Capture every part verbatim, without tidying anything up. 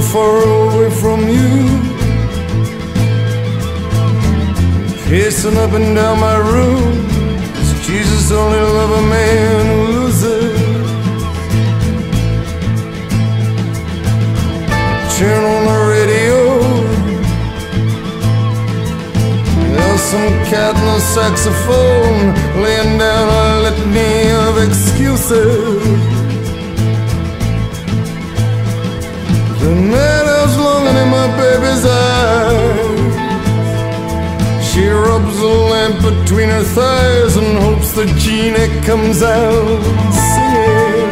far away from you, pacing up and down my room. Does Jesus only love a man who loses? Turn on the radio, there's some cat on the saxophone laying down a litany of excuses. The night house longing in my baby's eyes. She rubs a lamp between her thighs and hopes the genie comes out singing.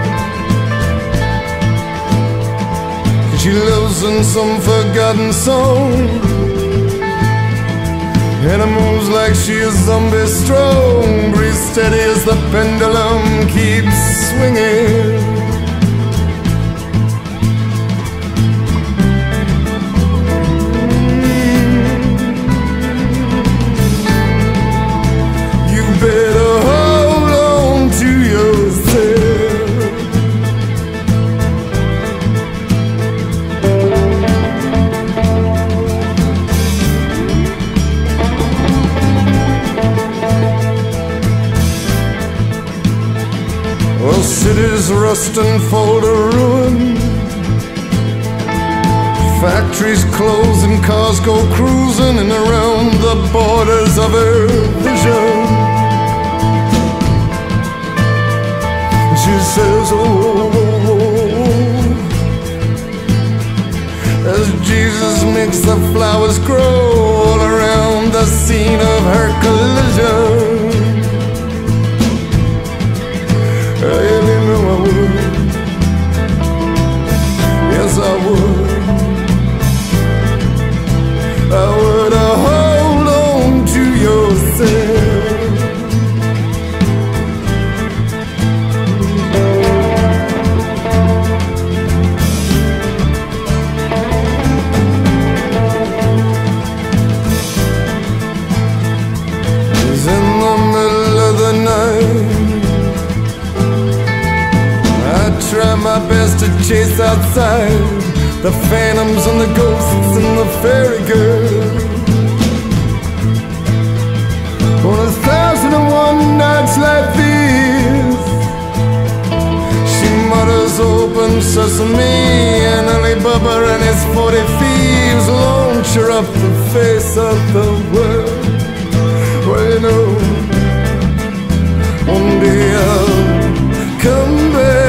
She lives in some forgotten song, and it moves like she is zombie strong. Breathe steady as the pendulum keeps swinging. Cities rust and fall to ruin, factories close and cars go cruising in around the borders of her vision. She says, oh, oh, oh, as Jesus makes the flowers grow all around the scene of her collision. I know I would, yes I would, I would uh, hold on to yourself. It's in the middle of the night, try my best to chase outside the phantoms and the ghosts and the fairy girl. On a thousand and one nights like these, she mutters open sesame, and Alibaba and his forty thieves launch her up the face of the world. Well, you know, one day I'll come back,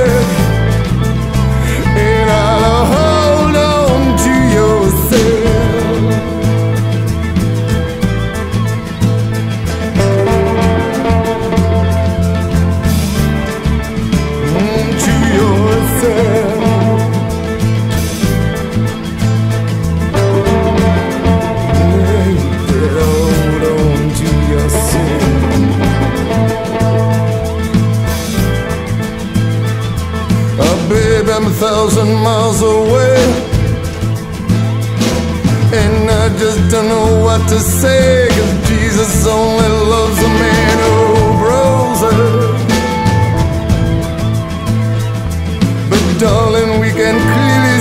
I'm a thousand miles away, and I just don't know what to say, 'cause Jesus only loves a man who grows up. But darling, we can clearly